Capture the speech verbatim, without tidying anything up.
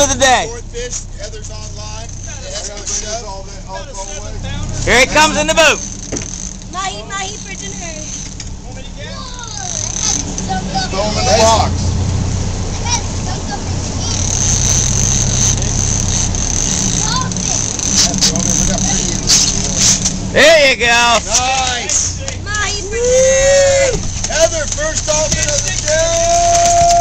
of the day. Sportfish, Heather's online. Here it comes in the boat. Mahi, mahi for dinner. Want me to get? Throw them in the box. There you go. Nice. Mahi for dinner. Heather, first dolphin of the day.